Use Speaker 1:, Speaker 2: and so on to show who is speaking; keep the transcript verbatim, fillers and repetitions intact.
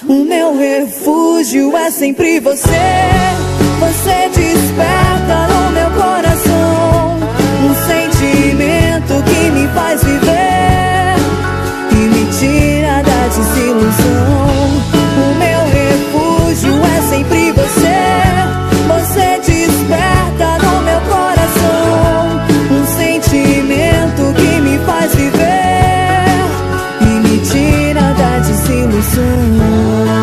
Speaker 1: O meu refúgio é sempre você. Você desperta no meu coração um sentimento que me faz viver e me tira da desilusão. O meu refúgio é sempre você. Você desperta no meu coração um sentimento que me faz viver e me tira da desilusão.